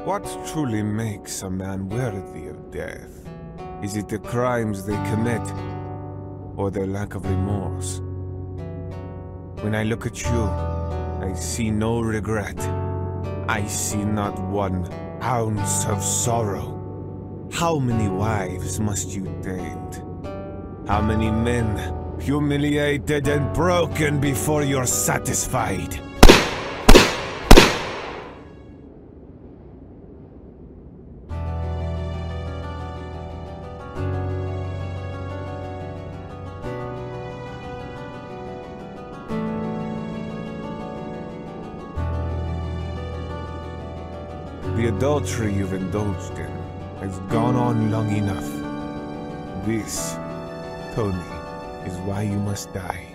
What truly makes a man worthy of death? Is it the crimes they commit, or their lack of remorse? When I look at you, I see no regret. I see not one ounce of sorrow. How many wives must you taint? How many men humiliated and broken before you're satisfied? The adultery you've indulged in has gone on long enough. This, Tony, is why you must die.